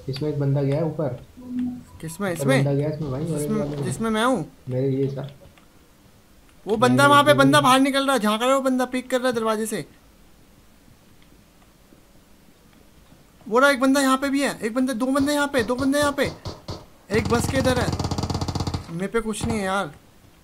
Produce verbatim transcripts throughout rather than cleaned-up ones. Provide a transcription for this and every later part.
इसमें एक बंदा गया है ऊपर। किसमें? ऊपर इसमें? बंदा गया इसमें भाई, ऑरेंज वाले जिसमें में। जिसमें मैं हूँ? मेरे ये सा। वो नहीं बंदा नहीं वहां पे, इसमें नहीं बंदा है। बाहर निकल रहा है, झांक रहा है वो बंदा, पिक कर रहा है दरवाजे से। वो रहा एक बंदा यहाँ पे भी है, एक बंदा, दो बंदे यहाँ पे, दो बंदे यहाँ पे। एक बस के इधर है। मेरे पे कुछ नहीं है यार।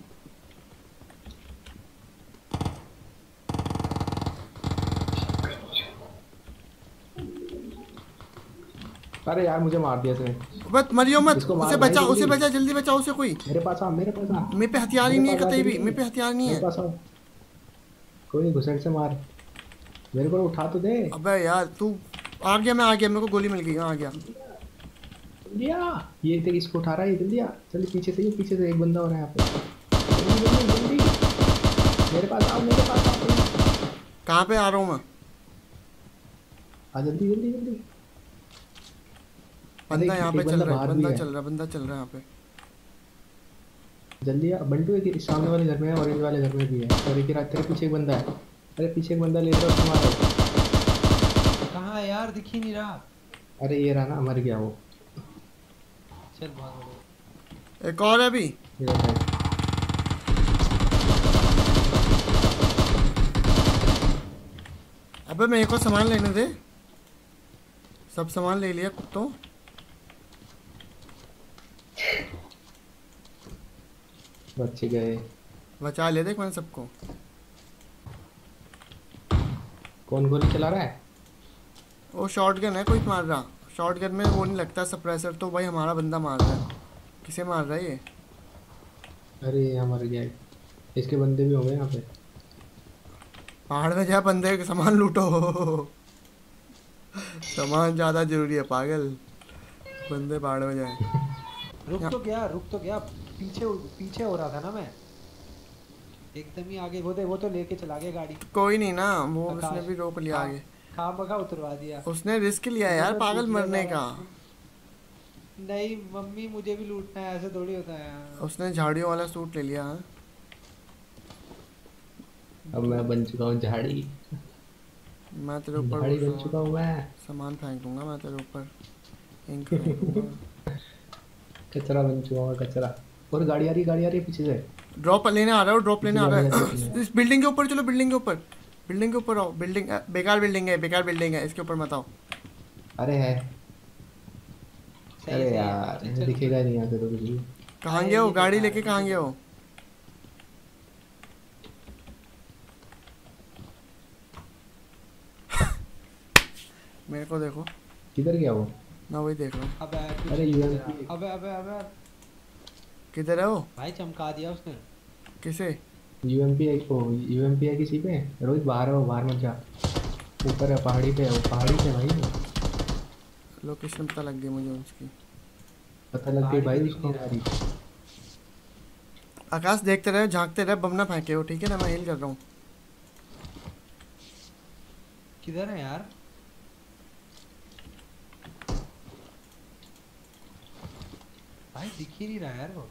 अरे यार मुझे मार दिया इसने। बस मरियो मत, इसको उसे मार भाई बचा, उसे जल्दी। बचा, जल्दी बचाओ उसे कोई। मेरे पास आ, मेरे पास आ। मेरे पे हथियार ही मेरे नहीं है पास आ कतई भी, जल्दी। मेरे पे हथियार नहीं मेरे है। पास आ। कोई नहीं, घुसट से मार। मेरे को उठा तो दे। अबे यार तू। आ गया, मैं आ गया, मेरे को गोली मिल गई, हाँ आ गया। जल्दी आ। ये देख इसको उठा रहा है, ये जल्दी आ। जल्दी पीछे से, ये पीछे से एक बंदा हो रहा है यहाँ पे। जल्दी जल्दी जल्दी। मेरे पास आओ, मेरे पास आओ please। कहाँ पे आ रहा हूँ मैं? आ जल्दी जल्दी जल्दी। अरे बंदा एक, यहाँ पे एक चल बंदा रहा है, बाहर भी बंदा है। चल रहा है, बंदा चल रहा है यहाँ पे। जल्दी आ बंटू, एक इस सामने वाले घर में है, ऑरेंज वाले घर में भी है, और एक रात तेरे पीछे एक बंदा है। अरे पीछे एक बंदा ले रहा है, उसको मारो। कहाँ है यार, दिख ही नहीं रहा। अरे ये रहा ना, मर गया वो। चल बहुत बढ़िया। एक और है अभी। ये रहा है। अबे मेरे को सामान लेने दे। सब सामान ले लिया तो। बच गए। बचा ले देख मैंने सबको। कौन गोली चला रहा है? वो शॉर्ट गन है, कोई मार रहा। शॉर्ट गन में वो नहीं लगता सप्रेसर, तो भाई हमारा बंदा मार रहा है। किसे मार रहा है ये? अरे ये मर गया। इसके बंदे भी होंगे यहाँ पे। पहाड़ में जा, बंदे के सामान लूटो। सामान ज़्यादा जरूरी है पागल। बंदे पहाड़ में जाए। रुक यहाँ- तो गया, रुक तो गया। पीछे पीछे हो रहा था ना मैं। एकदम ही आगे वो दे, वो तो लेके चला गया गाड़ी। कोई नहीं ना, वो उसने आकाश भी रोक लिया आगे। खा मखा उतरवा दिया। उसने रिस्क लिया मुझे यार तो पागल पूछ लिया मरने का। था। नहीं मम्मी मुझे भी लूटना है, ऐसे थोड़ी होता है यार। उसने झाड़ियों वाला सूट ले लिया। हाँ? अब मैं बन चुका हूँ झाड़ी। मैं तेरे ऊपर झाड़ी घुस बन रहा चुका हूँ। हूँ मैं। सामान फेंक दूंगा मैं तेरे ऊपर। इंक फेंक दूंगा। कचरा बन चुका हूँ मैं, कचरा। और गाड़ी आ रही, गाड़ी आ रही है पीछे से। ड्रॉप लेने आ रहा हूँ, ड्रॉप लेने पीछे आ रहा गाड़ी आ रही है है। पीछे। इस बिल्डिंग के ऊपर चलो, बिल्डिंग के ऊपर। बिल्डिंग के ऊपर आओ, बिल्डिंग बेकार बिल्डिंग है, बेकार बिल्डिंग है, इसके ऊपर मत आओ। अरे है। सही अरे सही है, यार चल इन्हें चल दिखेगा ऊपर। नहीं यहाँ से तो कुछ भी। कहाँ अरे गए हो? ये गाड़ी बेकार लेके है, कहाँ मुझे गए तो- हो? मेरे को देखो। किधर गया वो? मैं वही देख रहा हूँ। अबे कुछ अरे नहीं दिख यूएमपी। रहा। अबे अबे अबे किधर है वो? भाई चमका दिया उसने। किसे? यूएमपी है, ओ यूएमपी है किसी पे। रोहित बाहर है वो, बाहर मत जा। ऊपर है, पहाड़ी पे है वो, पहाड़ी पे भाई। लोकेशन पता लग गई मुझे उसकी। पता लग गई पहाड़ी पे भाई दिख उसको नहीं रहा। हमारी। आकाश देखते रहे, झांकते रहे, बम ना फेंके हो, ठीक है ना? मैं हिल कर रहा हूँ। किधर है यार? भाई दिख ही नहीं रहा यार वो।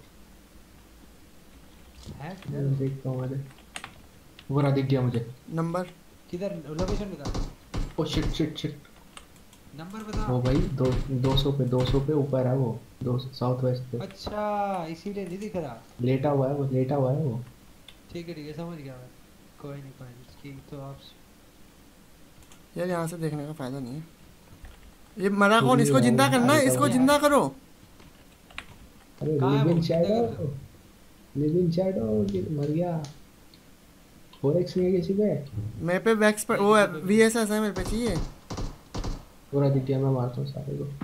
है किधर? मैं देखता हूँ अरे। वो रहा, दिख गया मुझे। नंबर? किधर? लोकेशन बता। Oh shit shit shit. Number बता। वो भाई दो दो सौ पे, दो सौ पे ऊपर है वो। दो साउथ वेस्ट पे। अच्छा इसीलिए नहीं दिख रहा। लेटा हुआ है वो, लेटा हुआ है वो। ठीक है ठीक है, समझ गया मैं। कोई नहीं कोई नहीं, ठीक तो आप। यार यहाँ से देखने का फायदा नहीं है। ये मरा खुद कौन? ही इसको है वो, जिंदा करना है, लेटा इसको हुआ है। जिंदा करो। अरे कहाँ है लिव वो? इन जिंदा शैडो। करना। Live in shadow. मर गया। फोर एक्स नहीं है किसी पे। मेरे पे वैक्स पर नहीं वो है, किसी पे भी वी नहीं। एस एस है मेरे पे, चाहिए? पूरा दिख गया, मैं मारता हूँ सारे को।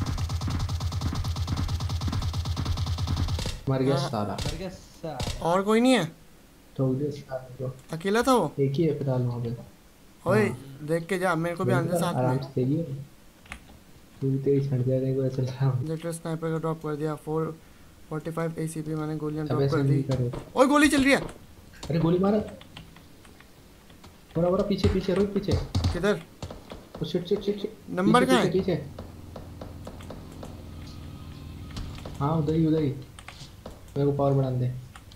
मर गया हाँ। सारा। मर गया साला। और कोई नहीं है? ठोक दिया सारे को। अकेला था वो? एक ही है फिलहाल वहाँ पे। ओए हाँ। देख के जा, मेरे को भी वही आने दे तो साथ में। आराम से देखिए। तू भी तेरी छड़ जाने को चल रहा हूँ। जेटर स्नाइपर का ड्रॉप कर दिया। Four forty five A C P मैंने गोलियां सब ड्रॉप ऐसे कर नहीं दी। करे। ओए गोली चल रही है। अरे गोली मारा। पूरा पूरा पीछे पीछे, रोहित पीछे। किधर? Oh shit shit shit shit. Number पीछे कहाँ पीछे है? पीछे। हाँ उधर ही, उधर ही। मेरे को पावर बढ़ा दे।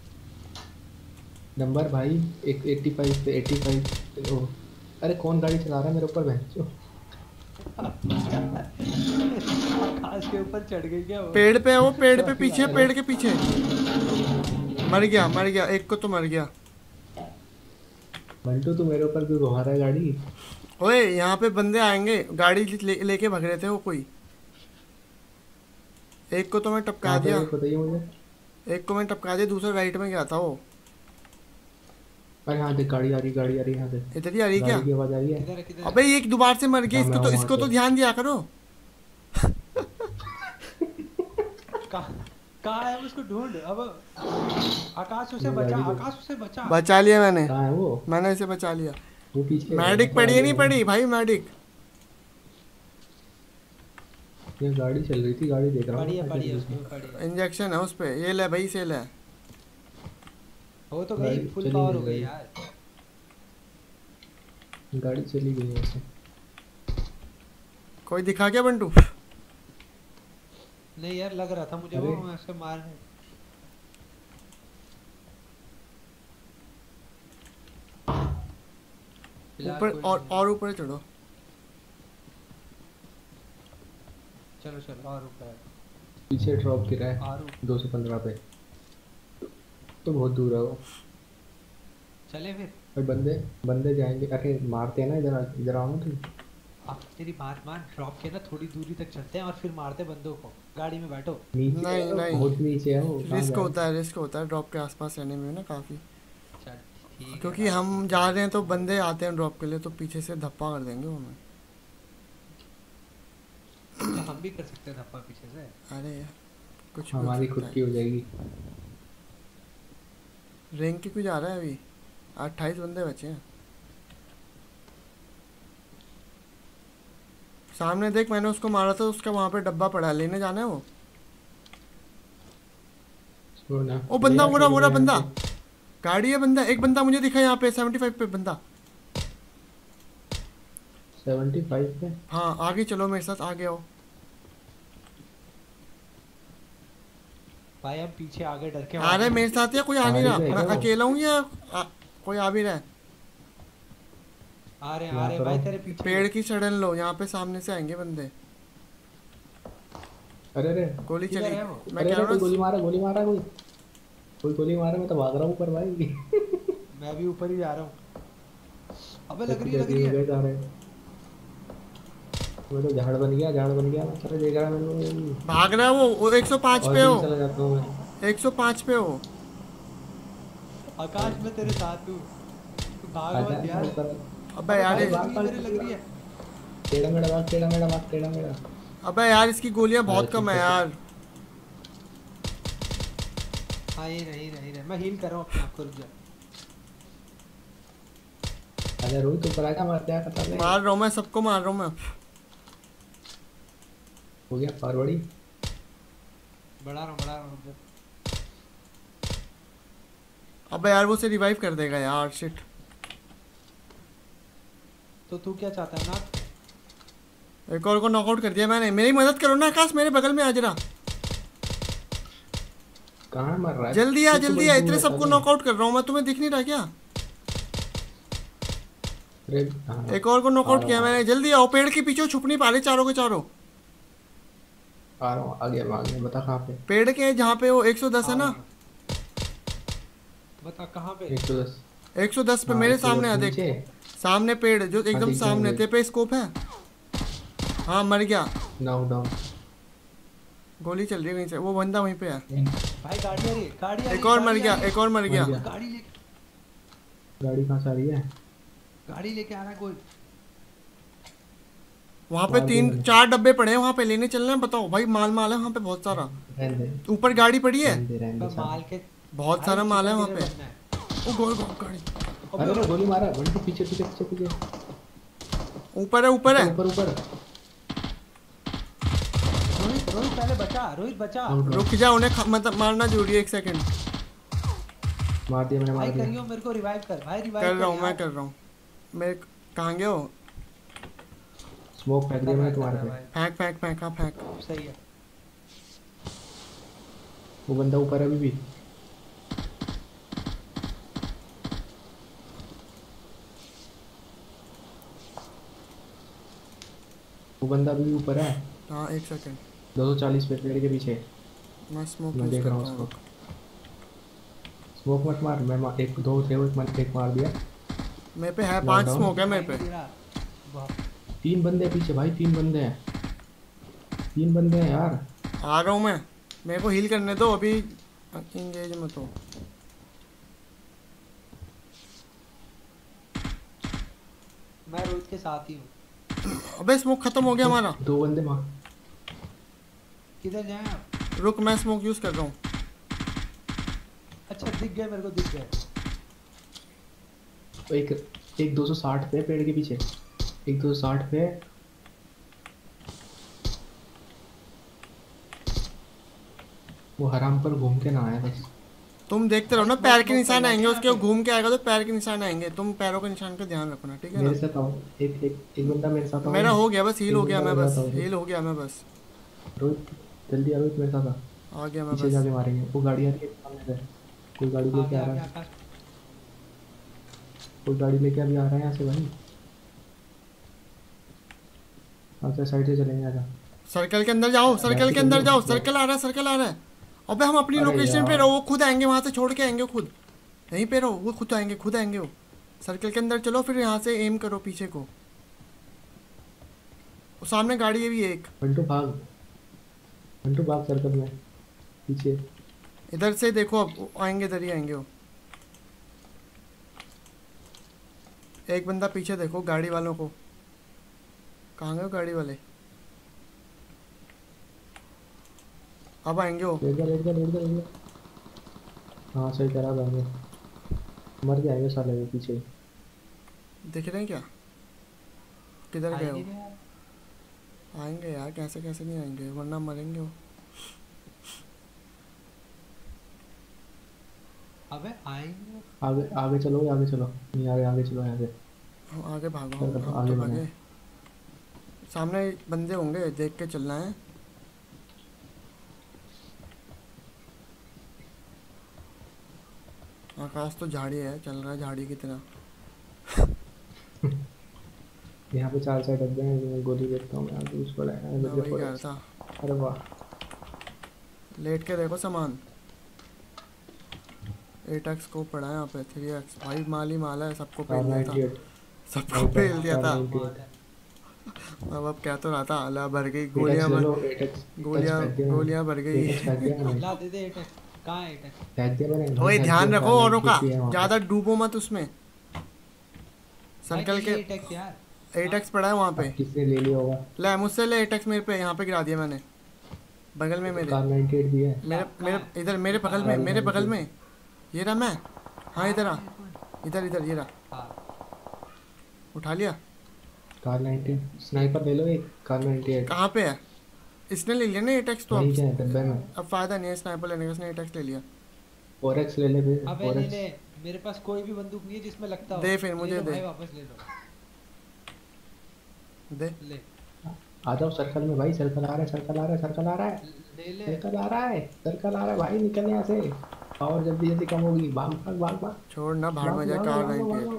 नंबर भाई एक एट्टी फाइव पे, एट्टी फाइव। ओ अरे कौन गाड़ी चला रहा है मेरे ऊपर बहन चो। आकाश के ऊपर चढ़ गई क्या वो? पेड़ पे है वो, पेड़ पे पीछे, पेड़ के पीछे। मर गया मर गया, एक को तो मर गया। बंटू तू मेरे ऊपर क्यों घुमा रहा है गाड़ी? ओए यहाँ पे बंदे आएंगे, गाड़ी ले, लेके भाग रहे थे वो कोई। एक को तो मैं टपका कहाँ पे दिया, है बताइए मुझे। एक को मैं टपका दिया, दूसरा राइट में गया था वो। अरे हाँ देख गाड़ी आ रही, गाड़ी आ रही है यहाँ से। इधर ही आ रही क्या? गाड़ी की आवाज आ रही है। किधर है किधर है? अबे ये एक दोबारा से मर गया, हाँ, इसको मैं तो हूँ इसको वहाँ तो पे। ध्यान दिया करो। कहाँ कहाँ है? उसको ढूंढ अब। आकाश उसे मैं बचा, गाड़ी को- आकाश उसे बचा। बचा लिया मैंने, कहाँ है वो? मैंने इसे बचा लिया। वो पीछे है, मैडिक थोड़ा पड़ी है आगे नहीं है। पड़ी भाई, मैडिक। ये गाड़ी चल रही थी, गाड़ी देख रहा हूँ पड़ी है मैं, पड़ी है चल उसको, रही पड़ी है। इंजेक्शन है उस पे, ये ले भाई से ले। वो तो गई, गाड़ी फुल चली पावर हो गई। गई यार। थी। गाड़ी चली गई है वैसे। कोई दिखा क्या बंटू? नहीं यार लग रहा था मुझे अरे। वो, मैं उसको मारने। फिलहाल ऊपर कोई और नहीं। और ऊपर चढ़ो। चलो चलो और ऊपर। पीछे ड्रॉप गिरा है और ऊपर। दो सौ पंद्रह पे, तो बहुत दूर है वो। चले फिर। और बंदे बंदे जाएंगे, अरे मारते हैं ना, इधर इधर आओ ना तुम। अब तेरी बात मान, ड्रॉप के ना थोड़ी दूरी तक चलते हैं और फिर मारते बंदों को। गाड़ी में बैठो। नीचे नहीं, है, नहीं। बहुत नीचे है वो। कहाँ रिस्क जाए? होता है, रिस्क होता है ड्रॉप के आसपास रहने में ना काफ़ी। चल ठीक है। क्योंकि हम जा रहे हैं तो बंदे आते हैं ड्रॉप के लिए, तो पीछे से धप्पा कर देंगे वो हमें। तो हम भी कर सकते हैं धप्पा पीछे से। अरे यार कुछ भी हो हमारी सकता खुद है। की हो जाएगी। रैंक की क्यों जा रहा है अभी? अट्ठाईस बंदे बचे हैं। सामने देख, मैंने उसको मारा था, उसका वहाँ पे डब्बा पड़ा है, लेने जाना है वो। वो ना ओ बंदा, ले वो रहा आके वो रहा यहाँ बंदा, पे। गाड़ी है बंदा, एक बंदा मुझे दिखा यहाँ पे पचहत्तर पे बंदा। पचहत्तर पे। हाँ आगे चलो मेरे साथ, आगे आओ। भाई हम पीछे आगे डर के आ रहे मेरे साथ या कोई आ नहीं आ रहा? रही है मैं क्या वो? अकेला हूँ या आ, कोई आ भी रहा है? आ रहे हैं, आ यहाँ रहे हैं पर भाई हूँ। तेरे पीछे। पेड़ की सड़न लो, यहाँ पे सामने से आएंगे बंदे। अरे अरे गोली किधर चली। है वो? मैं अरे कह अरे रहा कोई हूँ गोली मारा, गोली मारा कोई। कोई गोली मारा, मैं तो भाग रहा हूँ ऊपर भाई। मैं भी ऊपर ही जा रहा हूँ। अबे लग रही है, लग जल्दी रही हो है। गए जा रहे हैं। वो तो झाड़ बन गया, झाड़ बन गया, मैं चला देख रहा मैंने। भाग रहा है वो, वो एक सौ पाँच और पे भी हो, चला जाता हूँ मैं। एक सौ पाँच पे हो। आकाश में तेरे साथ हूँ। तू भाग आजा, मत यार। ऊपर। अबे यार भाई ये- लग रही है, मेरे लग रही है। टेढ़ा मेढ़ा भाग, टेढ़ा मेढ़ा भाग, टेढ़ा मेढ़ा। अबे यार इसकी गोलियां बहुत अरे कम है ठीक है। यार। हाँ ये रही रही रही, मैं हील कर रहा हूँ अपने आप को, रुक जा। अरे रोहित ऊपर आजा, मार क्या करता है? मार रहा हूँ मैं, सबको मार रहा हूँ मैं। हो गया फॉरवर्डी। बढ़ा रहा हूँ बढ़ा रहा हूँ, रुक जा। अबे यार वो से रिवाइव कर देगा यार, शिट। तो तू क्या चाहता है ना? एक और को नॉकआउट कर दिया मैंने। मेरी मदद करो ना आकाश, मेरे बगल में आ जरा। कहाँ मर रहा है? जल्दी आ तू तो जल्दी बड़ी आ, दूर इतने है, सबको अरे। नॉकआउट कर रहा हूँ मैं, तुम्हें दिख नहीं रहा क्या? अरे हाँ। एक और को आ नॉकआउट रहा किया हूँ, मैंने। जल्दी आओ, पेड़ के पीछे छुप नहीं पा रहे चारों के चारों। आ रहा हूँ, आगे भागने, बता कहाँ पे? पेड़ के जहाँ पे वो एक सौ दस है ना, बता कहाँ पे? एक सौ दस। एक सौ दस पे हाँ, मेरे एक सौ सामने दस आ देख। नीचे। सामने पेड़ जो एकदम दिख सामने, जाएंगे। तेरे पे स्कोप है? हाँ मर गया। Down down. गोली चल रही है कहीं से, वो बंदा वहीं पे है। भाई गाड़ी आ रही है, गाड़ी आ रही है, एक और मर गाड़ी गया, आ रही है। एक और मर गया। गया। गाड़ी ले गाड़ी कहाँ से आ रही है? गाड़ी लेके आ रहा है कोई। वहाँ पे मार तीन दूंगा। चार डब्बे पड़े हैं, वहाँ पे लेने चलना है। बताओ भाई, माल माल है वहाँ पे बहुत सारा। रहने दे, ऊपर गाड़ी पड़ी है, रहने दे, रहने दे मैं साहब। माल के बहुत भाई सारा माल है वहाँ चिकन पे। डिनर बनना है। ओ गोल गोल गाड़ी अरे अरे गोली मारा, बंटी पीछे पीछे पीछे पीछे। ऊपर है, ऊपर है। ऊपर ऊपर। रोहित रोहित पहले बचा, रोहित बचा। Out, out. रुक जा, उन्हें ख- मतलब मारना जरूरी है। एक सेकंड मार दिया मैंने, भाई मार दिया। करियो, मेरे को रिवाइव कर भाई, रिवाइव कर रहा हूँ, मैं यार। कर रहा हूँ। मैं कहाँ गया हो? स्मोक फेंक दिया मैंने तुम्हारे पे। फेंक फेंक फेंक, हाँ फेंक। सही है। वो बंदा ऊपर है अभी भी। वो बंदा अभी भी ऊपर है। हाँ एक सेकंड। दो सौ चालीस पे पेड़ के पीछे। मैं स्मोक मैं यूज देख करता रहा हूँ हूँ, उसको। रुक। स्मोक मत मार, मैं मा, एक दो थे वो, एक, मैंने एक मार दिया। मेरे पे है पांच नॉकडाउन। स्मोक है मेरे दिखाई नहीं पे। दे रहा। वाह, तीन बंदे हैं पीछे भाई, तीन बंदे हैं, तीन बंदे हैं यार। आ रहा हूँ मैं, मेरे को हील करने दो अभी, इंगेज मत हो। मैं रोहित के साथ ही हूँ। अबे स्मोक खत्म हो गया दो, हमारा। दो बंदे मार। किधर जाएं आप? रुक मैं स्मोक यूज कर रहा हूँ। अच्छा दिख गए, मेरे को दिख गए। एक एक दो सौ साठ पे पेड़ के पीछे, एक दो सौ साठ पे। वो हराम पर घूम के ना आया बस। तुम देखते रहो भाई ना, स्मोक पैर के स्मोक निशान करवा आएंगे दें यहाँ उसके, वो पे। घूम के आएगा तो पैर के निशान आएंगे, तुम पैरों के निशान का ध्यान रखना, ठीक है ना। मेरे साथ आओ, एक एक एक बंदा मेरे साथ आओ मेरा ना। हो गया बस, हील एक हो गया बंदा मैं, मेरे बस साथ आओ हील रोहित। हो गया मैं बस। रोहित जल्दी आ, रोहित मेरे साथ आ। आ गया मैं पीछे बस। जाके मारेंगे, वो गाड़ी आ रही है सामने से। कोई गाड़ी आ लेके गया आ आ रहा गया है, आकाश। कोई गाड़ी लेके अभी आ रहा है यहाँ से भाई। अच्छा साइड से चलेंगे, आजा। सर्कल के अंदर जाओ, बैठ सर्कल के के अंदर चलिए जाओ, बैठ। सर्कल आ रहा है, सर्कल आ रहा है। अबे हम अपनी अरे लोकेशन पे यार, रहो, वो खुद आएंगे वहां से, छोड़ के आएंगे वो खुद। यहीं पे रहो, वो खुद आएंगे, खुद आएंगे वो। सर्कल के अंदर चलो, फिर यहाँ से एम करो पीछे को। वो सामने गाड़ी है भी एक। मंटू भाग, मंटू भाग सर्कल में पीछे। इधर से देखो, अब वो आएंगे, इधर ही आएंगे वो। एक बंदा पीछे देखो गाड़ी वालों को, कहाँ गए वो गाड़ी वाले। अब आएंगे वो। लेट जा लेट जा लेट जा लेट जा। हाँ सही करा भाई, मर जाएंगे साले वो पीछे। दिख रहे हैं क्या, किधर आ गए ही वो। नहीं रहे यार। आएंगे यार, कैसे कैसे नहीं आएंगे, वरना मरेंगे वो। अबे आएंगे। आगे आगे चलो, आगे चलो, नहीं आगे आगे चलो यहाँ से। हम आगे भागो, चल, हम चलो, हम आगे तो बढ़ो। भागे। सामने बंदे होंगे, देख के चलना है। आकाश तो झाड़ी है, चल रहा है झाड़ी की तरह। यहाँ पे चार चार डब्बे हैं, मैं गोली देखता हूँ, यहाँ दूस पड़ा है, मैं इधर वही पड़े। कह रहा था, अरे वाह, लेट के देखो सामान। एट एक्स को पड़ा है यहाँ पे, थ्री एक्स भाई माल ही माल है, सबको कार पेल दिया था, नाइनटी एट सबको पेल दिया था। नाइनटी माल एट है। अब अब क्या तो रहा था, अल्लाह भर गई, एट एक्स गोलियां ले भर, लो, एट एक्स गोलियां फेंक दिया मैंने, गोलियां भर गई। एट एक्स फेंक दिया मैंने, ला दे दे एटक। कहाँ है एटक? फेंक दिया मैंने भाई, वही फेंक ध्यान दिया, रखो कार औरों का, नाइनटी एट भी है वहाँ पे। ज्यादा डूबो मत उसमें। भाई सर्कल के एटक यार। एट एक्स पड़ा है वहाँ पे। अब किसने ले लिया होगा। ले मुझसे ले, एट एक्स मेरे पे यहाँ पे गिरा दिया मैंने, बगल में मेरे, कार नाइनटी एट भी है। मेरे मेरे इधर मेरे बगल में, मेरे बगल में। ये रहा मैं, हाँ इधर आ, इधर इधर ये रहा, हाँ उठा लिया। कार नाइनटी स्नाइपर ले लो एक, कार नाइनटी एट कहाँ पे है, इसने ले लिया ना एट एक्स तो। वहीं अब क्या है डब्बे में। अब फायदा नहीं है स्नाइपर लेने का, इसने एट एक्स ले लिया। फोर एक्स ले ले फिर, अबे फोर नहीं एक्स। ले, मेरे पास कोई भी बंदूक नहीं है जिसमें लगता हो। दे फिर ले मुझे लो दे। भाई, वापस ले लो। दे ले आ जाओ सर्कल में भाई, सर्कल आ रहा है, सर्कल आ रहा है, सर्कल आ रहा है, ले ले। सर्कल आ रहा है, सर्कल आ रहा है भाई, निकल यहाँ से। और जल्दी जल्दी कम होगी, भाग भाग भाग भाग छोड़ ना, भाड़ भागो, में जाए भागो, कार भागो, नाइनटी एट। भागो।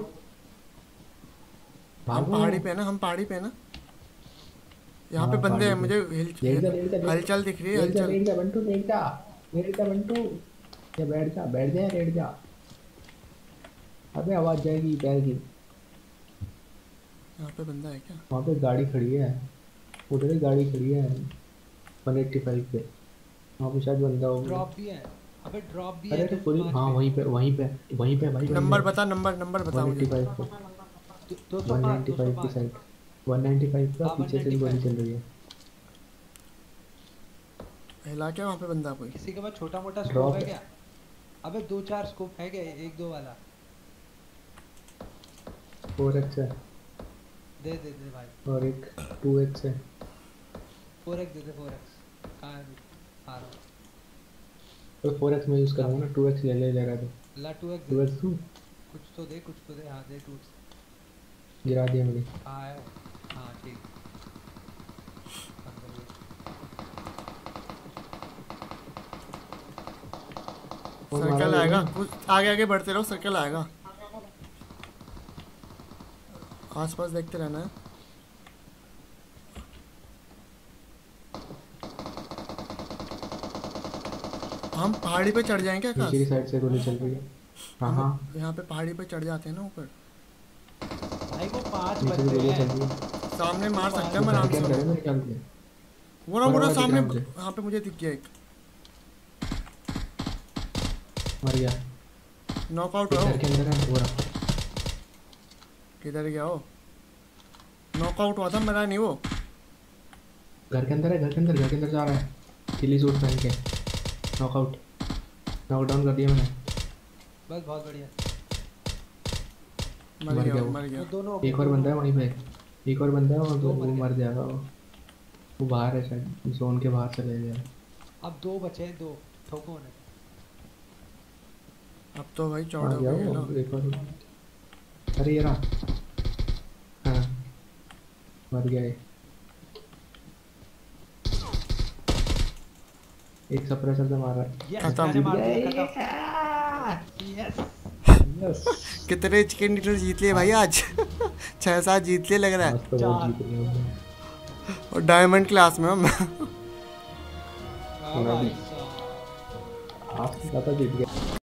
हम भागो। पहाड़ी पे है ना, हम पहाड़ी पे है ना, यहाँ पे हाँ, बंदे हैं, पहाड़ी पे। मुझे हिल लेट जा, लेट जा, लेट जा। हलचल दिख रही है, लेट जा, हलचल। लेट जा बंटू, लेट जा, लेट जा बंटू, ये बैठ जा, बैठ जा, लेट जा। अबे आवाज जाएगी पैर की। यहाँ पे बंदा है क्या। वहाँ पे गाड़ी खड़ी है, उधर ही गाड़ी खड़ी है, वन एट्टी फाइव पे, वहाँ पे शायद बंदा होगा। ड्रॉप भी है। अबे ड्रॉप भी अरे है तो दो पूरी, सौ हाँ पाँच वहीं पे वहीं पे वहीं पे भाई, नंबर बता, नंबर नंबर बता वन मुझे। एट्टी फाइव पे, पे। दो सौ वन पाँच नाइन्टी दो सौ फाइव की पाँच साइड, वन नाइन्टी फाइव का हाँ, पीछे से गोली चल रही है। हिला क्या वहाँ पे बंदा कोई। किसी के पास छोटा मोटा Drop स्कोप है है। क्या? अबे दो चार स्कोप है क्या, एक दो वाला? फोर एक्स है दे दे दे भाई। और एक टू एक्स है। फोर एक्स दे दे, फोर एक्स कहाँ है? आ रहा हूँ। तो फोर एक्स में यूज़ करूँगा ना, टू एक्स ले ले लेगा तो। ला टू एक्स टू दे। एक्स तू कुछ तो दे, कुछ तो दे। हाँ दे टू। गिरा दिया मैंने। हाँ है। हाँ ठीक। अंदर ले। और मारा सर्कल वो आएगा, नहीं। कुछ आगे आगे बढ़ते रहो, सर्कल आएगा। आसपास देखते रहना है। हम पहाड़ी पे चढ़ जाएंगे क्या? नीचे की साइड से गोली चल रही है। हाँ हाँ हम यहाँ पे पहाड़ी पे चढ़ जाते हैं ना ऊपर। भाई वो पांच नीचे की बंदे गोली चल हैं। रही है। सामने मार सकते हैं हम घर आराम के से। अंदर है मेरे ख्याल से। वो ना बड़ा वो ना बड़ा दिख सामने रहा है मुझे। यहाँ पे मुझे दिख गया एक। मर गया। नॉकआउट एक हो। घर के अंदर है वो रहा। किधर गया हो? नॉकआउट हुआ था, मरा नहीं वो। घर के अंदर है, घर के अंदर, घर के अंदर जा रहा है किली सूट पहन के। नॉकआउट, नॉकडाउन कर दिया मैंने। बस बहुत बढ़िया। मर मर गया गया वो, वो। मर गया। वो दोनों एक और बंदा है वहीं पे, एक और बंदा है वो, दो तो मर वो गए। मर जाएगा वो। वो बाहर है शायद, जोन के बाहर चले गया। अब दो बचे हैं, दो ठोको उन्हें। अब तो भाई आ चौड़ा हो गया गया ना। वो एक और। अरे ये रहा। हाँ मर गया ये। एक सप्रेसर से मारा है। यस खत्म। मैंने मार दिया, खत्म। यस यस कितने चिकन डिनर जीत लिए भाई आज? छह सात जीत लिए लग रहा है। आज तो बहुत जीत रहे हैं। और डायमंड क्लास में हम। हाँ मैं भी। भाई साहब। आज तो ज़्यादा जीत गया।